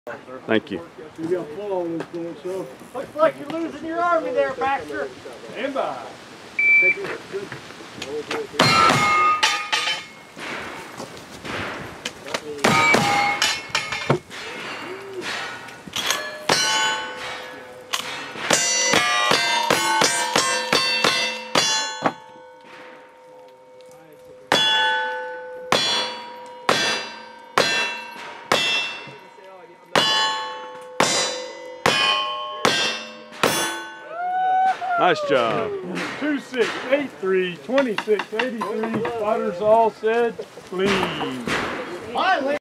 Thank you. You got fall on this going, so. Looks like you're losing your army there, Baxter. Stand by. Nice job. 2683, 2683. Spotters all said, please.